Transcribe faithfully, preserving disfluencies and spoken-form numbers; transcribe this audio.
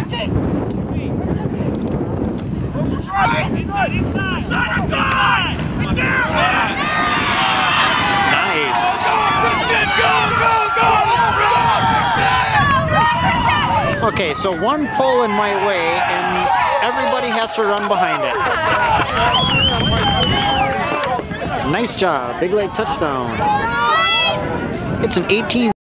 Okay, so one pull in my way and everybody has to run behind it. Nice job, Big Lake touchdown. It's an eighteen